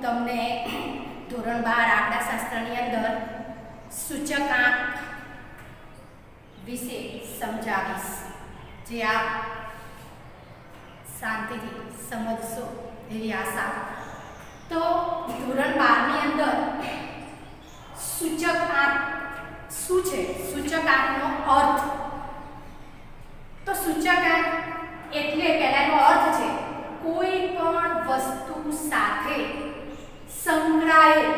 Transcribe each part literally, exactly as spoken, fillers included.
તમને ધોરણ બાર આંકડાશાસ્ત્રની અંદર સૂચકાંક વિશે સમજાવીશ, જે આપ શાંતિથી સમજશો એવી આશા. તો ધોરણ બાર ની અંદર સૂચકાંક શું છે, સૂચકાંકનો અર્થ. તો સૂચકાંક એટલે પહેલાનો અર્થ છે કોઈ પણ વસ્તુ સાથે સંકળાયેલ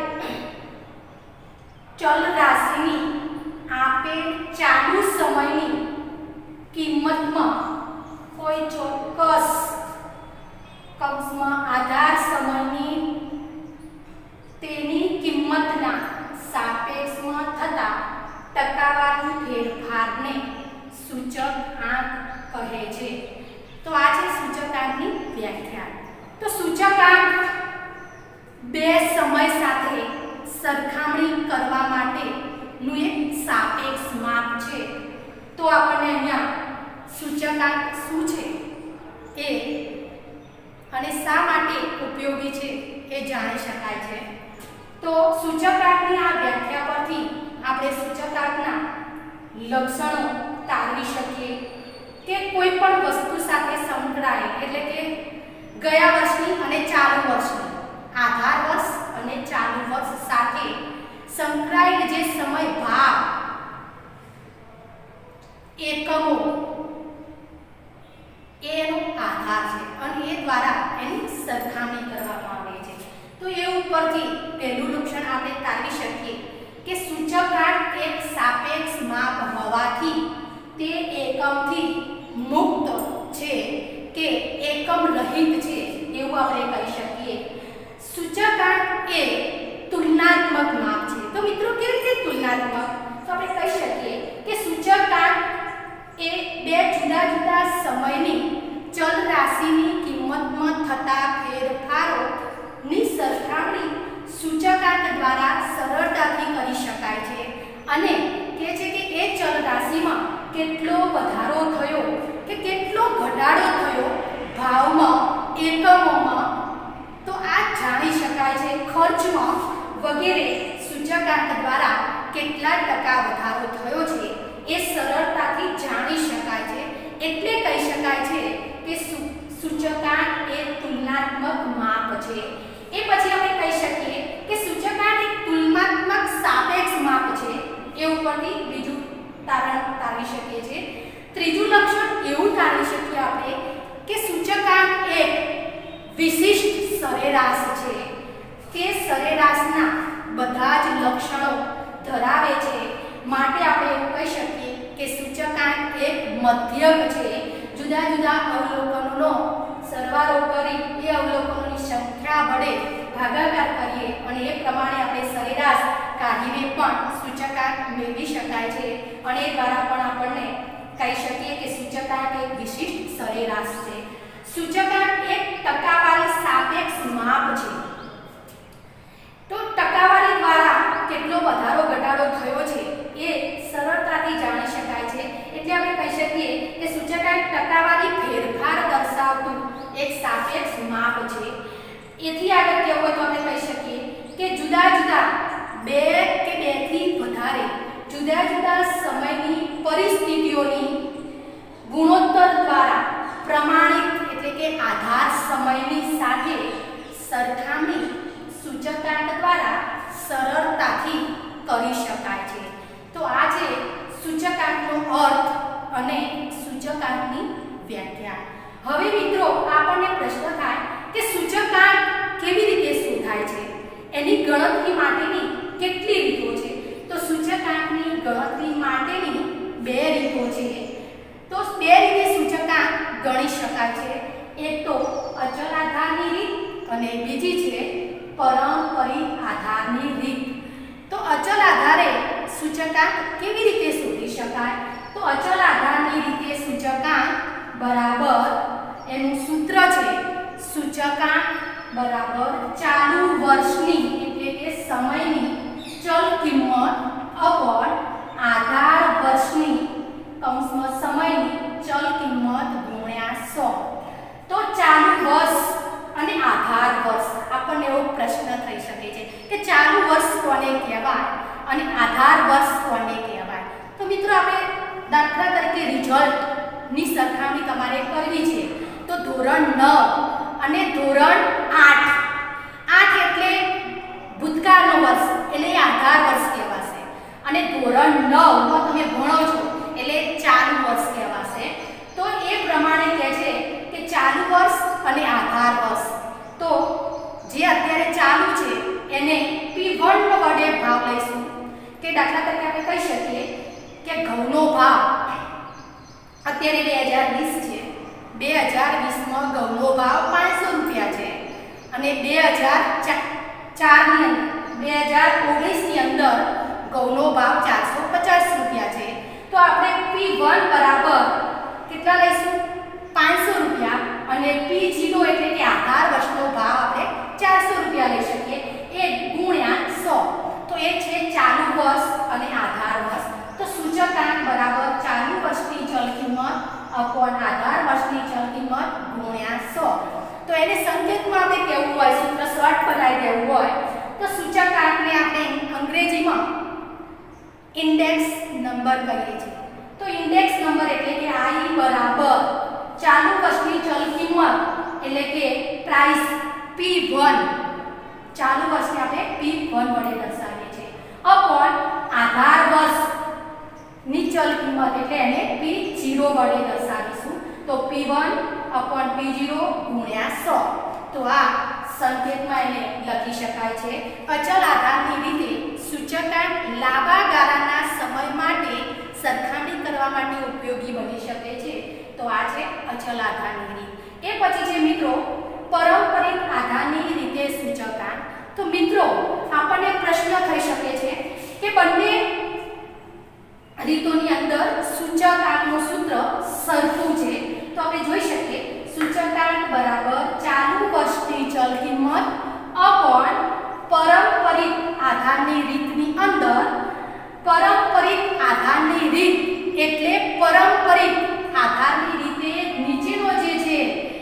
ચલ રાશિની આપેલ ચાલુ સમયની કિંમતમાં કોઈ ચોક્કસ કૌંસમાં આધાર સમયની તેની કિંમતના સાપેક્ષમાં થતા ટકાવારી ફેરફારને સૂચકાંક કહે છે. તો આ છે સૂચકાંકની વ્યાખ્યા. તો સૂચકાંક બે સમય સાથે સરખામણી કરવા માટેનું એક સાપેક્ષ માપ છે. તો આપણને અહીંયા સૂચકાંક શું છે એ અને શા માટે ઉપયોગી છે એ જાણી શકાય છે. તો સૂચકાંકની આ વ્યાખ્યા પરથી આપણે સૂચકાંકના લક્ષણો તારવી શકીએ કે કોઈ પણ વસ્તુ સાથે સંકળાય, એટલે કે ગયા વર્ષની અને ચાલુ વર્ષની, આધાર વર્ષ અને ચાલુ વર્ષ સાથે સંકળાયેલ જે સમય ભાગ એકમો એનો આધાર છે અને એ દ્વારા એની સરખામણી કરવામાં આવે છે. તો એ ઉપરથી પહેલું લક્ષણ આપણે તારવી શકીએ કે સૂચકાંક એક સાપેક્ષ માપ હોવાથી તે એકમથી મુક્ત છે કે એકમ રહિત છે એવું આપણે કહી શકીએ. સૂચકાંક એ તુલનાત્મક માપ છે. તો મિત્રો કેવી રીતે તુલનાત્મક? તો આપણે કહી શકીએ કે સૂચકાંક એ બે જુદા જુદા સમયની ચલ રાશિની કિંમતમાં થતા ફેરફારોની સરખામણી સૂચકાંક દ્વારા સરળતાથી કરી શકાય છે અને કહે છે કે એ ચલ રાશિમાં કેટલો વધારો થયો કે કેટલો ઘટાડો થયો ભાવમાં, એકમોમાં, તો આ જાણી શકાય છે. ખર્ચમાં વગેરે સૂચકાંક દ્વારા કેટલા ટકા વધારો થયો છે એ સરળતાથી જાણી શકાય છે. એટલે કહી શકાય છે કે સૂચકાંક એ તુલનાત્મક માપ છે. એ પછી આપણે કહી શકીએ કે સૂચકાંક એક તુલનાત્મક સાપેક્ષ માપ છે. એ ઉપરથી બીજું તારણ તારવી શકીએ છીએ. ત્રીજું લક્ષણ એવું તારવી શકીએ આપણે કે સૂચકાંક એક વિશિષ્ટ સરેરાશ છે, કે સરેરાશના બધા જ લક્ષણો ધરાવે છે. માટે આપણે એવું કહી શકીએ કે સૂચકાંક એક મધ્યક છે. જુદા જુદા અવલોકનોનો સરવાળો કરી એ અવલોકનોની સંખ્યા વડે ભાગાકાર કરીએ અને એ પ્રમાણે આપણે સરેરાશ કાઢીને પણ સૂચકાંક મેળવી શકાય છે અને એ દ્વારા પણ આપણને કહી શકીએ કે સૂચકાંક એક વિશિષ્ટ સરેરાશ છે. સૂચકાંક એક ટકાવારી સાપેક્ષ માપ છે. તો ટકાવારી દ્વારા કેટલો વધારો ઘટાડો થયો છે એ સરળતાથી જાણી શકાય છે. એટલે આપણે કહી શકીએ કે સૂચકાંક ટકાવારી ફેરફાર દર્શાવતું એક સાપેક્ષ માપ છે. એથી આગળ કહેવું હોય તો આપણે કહી શકીએ કે જુદા જુદા બે કે બે થી વધારે જુદા જુદા સમયની પરિસ્થિતિઓની ગુણોત્તર દ્વારા પ્રમાણિત, એટલે કે આધાર સમયની સાથે સરખામણી સૂચકાંક દ્વારા સરળતાથી કરી શકાય છે. તો આ છે સૂચકાંકનો અર્થ અને સૂચકાંકની વ્યાખ્યા. હવે મિત્રો આપણને પ્રશ્ન થાય કે સૂચકાંક કેવી રીતે શોધાય છે, એની ગણતરી માટેની કેટલી રીતો છે. તો સૂચકાંકની ગણતરી માટેની બે રીતો છે. તો બે રીતે સૂચકાંક ગણી શકાય છે. એક તો અચલ આધારની રીત અને બીજી છે પારંપરિક આધારની રીત. તો અચલ આધારે સૂચકાંક કેવી રીતે શોધી શકાય? તો અચલ આધારની રીતે સૂચકાંક બરાબર એનું સૂત્ર છે સૂચકાંક બરાબર ચાલુ વર્ષની, એટલે કે સમયની ચલ કિંમત અપર આધાર વર્ષની કૌંસમાં સમયની ચલ કિંમત ગુણ્યા સો. તો ચાલુ વર્ષ અને આધાર વર્ષ આપણને એવો પ્રશ્ન અને આધાર વર્ષ કોને કહેવાય? તો મિત્રો આપણે દાખલા તરીકે રિઝલ્ટની સરખામણી તમારે કરવી છે તો ધોરણ નવ અને ધોરણ આઠ આઠ એટલે ભૂતકાળનો વર્ષ એટલે આધાર વર્ષ કહેવાશે અને ધોરણ નવ માં તમે ભણો છો એટલે ચાલુ વર્ષ કહેવાશે. તો એ પ્રમાણે કહે છે કે ચાલુ વર્ષ અને આધાર વર્ષ. તો જે અત્યારે ચાલુ છે એને પી વન વડે ભાવ લઈશું કે દાખલા તરીકે આપણે કહી શકીએ કે ઘઉંનો ભાવ અત્યારે બે હજાર વીસ છે. બે હજાર વીસ માં ઘઉંનો ભાવ પાંચસો રૂપિયા છે અને બે હજાર ચાર ની અંદર બે હજાર ઓગણીસ ની અંદર ઘઉંનો ભાવ ચારસો પચાસ રૂપિયા છે. તો આપણે પી વન બરાબર કેટલા લઈશું? પાંચસો રૂપિયા અને પી ઝીરો એટલે કે આધાર વર્ષનો ભાવ આપણે ચારસો રૂપિયા લઈ શકીએ એ ગુણ્યા સો. તો એ છે ચાલુ વર્ષ અને આધાર વર્ષ. તો સૂચકાંક બરાબર ચાલુ વર્ષની ચલ કિંમત અપોન આધાર વર્ષની ચલ કિંમત ગુણ્યા સો. તો એને સંકેતમાં આપણે કેવું હોય, સૂત્ર શોર્ટ બનાવી દેવું હોય તો સૂચકાંકને આપણે અંગ્રેજીમાં ઇન્ડેક્સ નંબર કહીએ છીએ. તો ઇન્ડેક્સ નંબર એટલે કે આઈ બરાબર ચાલુ વર્ષની ચલ કિંમત એટલે કે પ્રાઇસ પી વન, ચાલુ વર્ષને આપણે પી વન વડે દર્શાવીએ છીએ અપોન આધાર વર્ષ ની ચલ કિંમત એટલે એને પી ઝીરો વડે દર્શાવીશું. તો P one upon P zero ગુણ્યા સો. તો આ સંકેતમાં એને લખી શકાય છે. અચલ આધારની રીતે સૂચકાંક લાંબા ગાળાના સમય માટે સરખામણી કરવા માટે ઉપયોગી બની શકે છે. તો આ છે અચલ આધારની રીત. એ પછી છે મિત્રો પારંપરિક આધારની રીતે સૂચકાંક. તો મિત્રો આપણને પ્રશ્ન થઈ શકે છે કે બંને રીતોની અંદર સૂચકાંકનું સૂત્ર સરખું છે. તો આપણે જોઈ શકીએ સૂચકાંક બરાબર ચાલુ વર્ષની ચલ કિંમત અપોન પારંપરિક આધારની રીતની અંદર પારંપરિક આધારની રીત એટલે પારંપરિક આધારની રીતે નીચેનો જે છે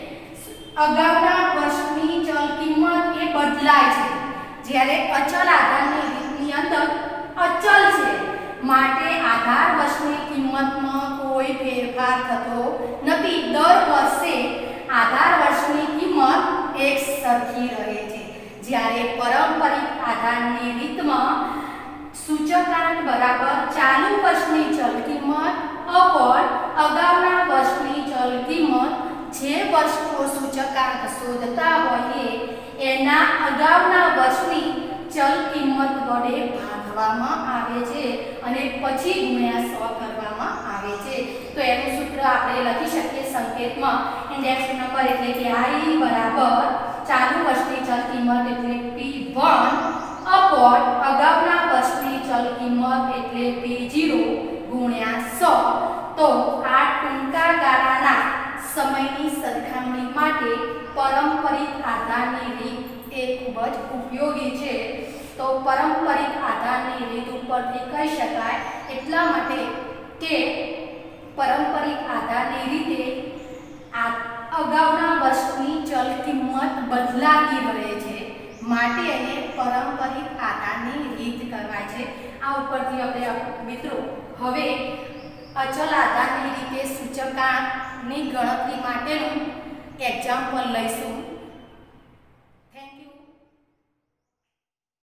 અગાઉના વર્ષની ચલ કિંમત એ બદલાય છે, જ્યારે અચલ આધારની રીતની અંદર અચલ છે માટે આધાર વર્ષની કિંમતમાં કોઈ ફેરફાર થતો નથી. દર વર્ષે આધાર વર્ષની કિંમત એક સરખી રહે છે. જ્યારે પારંપરિક આધારની રીતમાં સૂચકાંક બરાબર ચાલુ વર્ષની ચલ કિંમત અપોન અગાઉના વર્ષની ચલ કિંમત, જે વર્ષનો સૂચકાંક શોધતા હોઈએ એના અગાઉના વર્ષની ચલ કિંમત વડે ભાગવામાં આવે છે અને પછી ગુણ્યા સો કરવામાં આવે છે. તો એનું સૂત્ર આપણે લખી શકીએ સંકેતમાં ઇન્ડેક્સ નંબર એટલે કે આઈ બરાબર ચાલુ વર્ષની ચલ કિંમત એટલે પી વન અપોન અગાઉના વર્ષની ચલ કિંમત એટલે પી ઝીરો ગુણ્યા સો. તો આ ટૂંકા ગાળાના સમયની સરખામણી માટે પારંપરિક આધારની રીત એ ખૂબ જ ઉપયોગી છે. તો પારંપરિક આધારની રીત ઉપરથી કહી શકાય એટલા માટે કે પારંપરિક આધારની રીતે આ અગાઉના વર્ષની ચલ કિંમત બદલાતી રહે છે માટે એને પારંપરિક આધારની રીત કહેવાય છે. આ ઉપરથી આપણે મિત્રો હવે અચલ આધારની રીતે સૂચકાંકની ગણતરી માટેનું એક્ઝામ્પલ લઈશું.